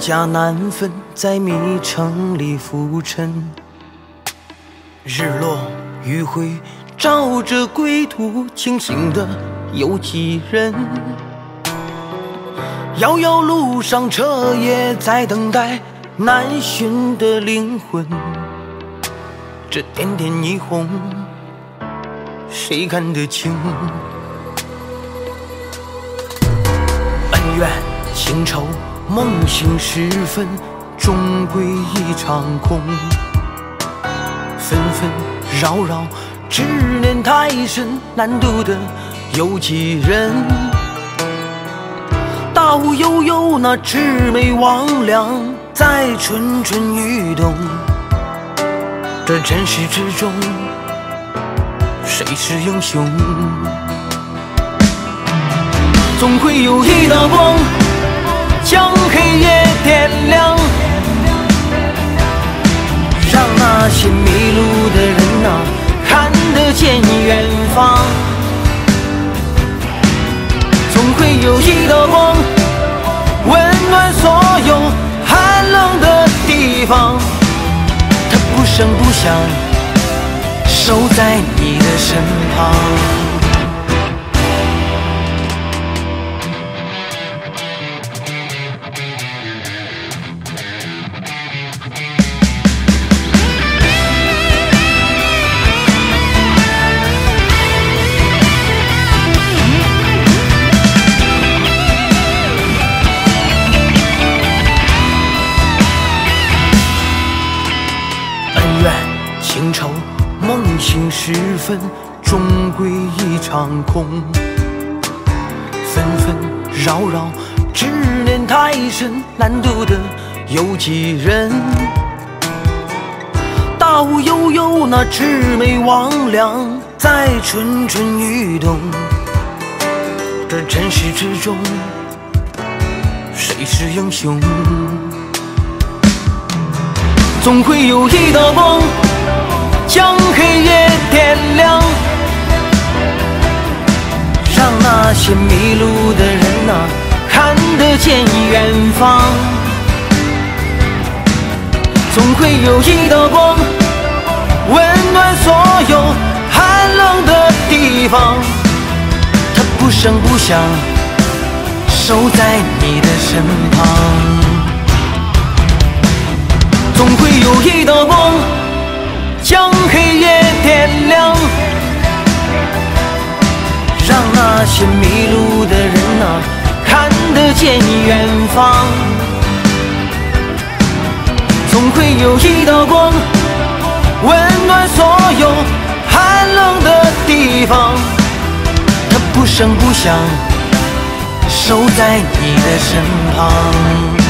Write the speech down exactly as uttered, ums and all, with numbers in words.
家难分，在迷城里浮沉。日落余晖照着归途，清醒的有几人？遥遥路上，彻夜在等待难寻的灵魂。这点点霓虹，谁看得清？恩怨情仇，梦醒时分，终归一场空。纷纷扰扰，执念太深，难渡的有几人？大雾悠悠，那魑魅魍魉在蠢蠢欲动。这尘世之中，谁是英雄？总会有一道光，将黑夜点亮，让那些迷路的人啊，看得见远方。总会有一道光，温暖所有寒冷的地方，它不声不响，守在你的身旁。情愁梦醒时分，终归一场空。纷纷扰扰，执念太深，难渡的有几人？大雾悠悠，那魑魅魍魉在蠢蠢欲动。这尘世之中，谁是英雄？总会有一道光，将黑夜点亮，让那些迷路的人啊，看得见远方。总会有一道光，温暖所有寒冷的地方，它不声不响，守在你的身旁。总会有一道光，将黑夜点亮，让那些迷路的人啊，看得见远方。总会有一道光，温暖所有寒冷的地方，它不声不响，守在你的身旁。